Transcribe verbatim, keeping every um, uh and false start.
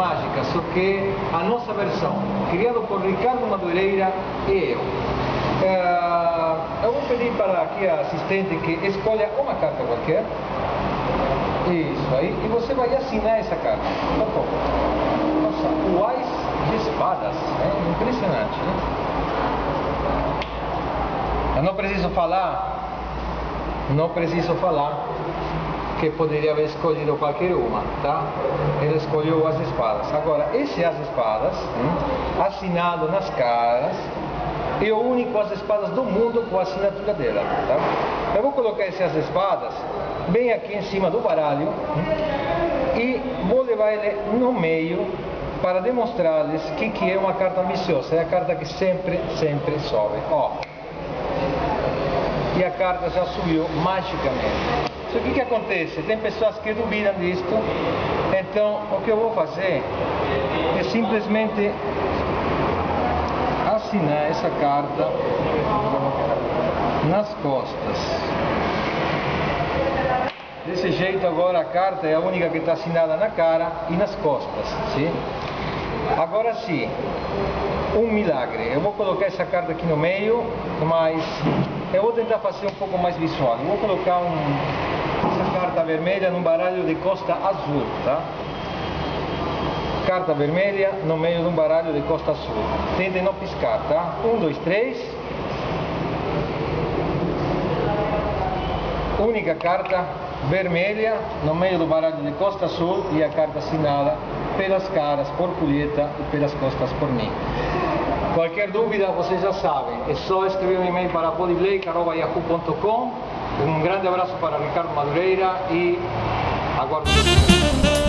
mágica, só que a nossa versão, criado por Ricardo Madureira e eu. Uh, eu vou pedir para aqui a assistente que escolha uma carta qualquer. Isso aí, e você vai assinar essa carta. Tá bom. Nossa, o Ás de espadas, é impressionante, né? Eu não preciso falar, não preciso falar que poderia haver escolhido qualquer uma, tá? Ele escolheu as espadas. Agora, esse as espadas, hum, assinado nas caras, é o único as espadas do mundo com a assinatura dela, tá? Eu vou colocar essas espadas bem aqui em cima do baralho, hum, e vou levar ele no meio para demonstrar-lhes que, que é uma carta ambiciosa. É a carta que sempre, sempre sobe. Ó. E a carta já subiu magicamente. Só que o que acontece? Tem pessoas que duvidam disto, então o que eu vou fazer é simplesmente assinar essa carta nas costas. Desse jeito agora a carta é a única que está assinada na cara e nas costas, sim? Agora sim, um milagre. Eu vou colocar essa carta aqui no meio, mas eu vou tentar fazer um pouco mais visual. Eu vou colocar um, essa carta vermelha num baralho de costa azul, tá? Carta vermelha no meio de um baralho de costa azul. Tentem não piscar, tá? Um, dois, três. Única carta vermelha no meio do baralho de costa azul e a carta assinada pelas caras por Julieta e pelas costas por mim. Qualquer dúvida, vocês já sabem, é só escrever um e-mail para bodyblake arroba yahoo ponto com. Um grande abraço para Ricardo Madureira e aguardo.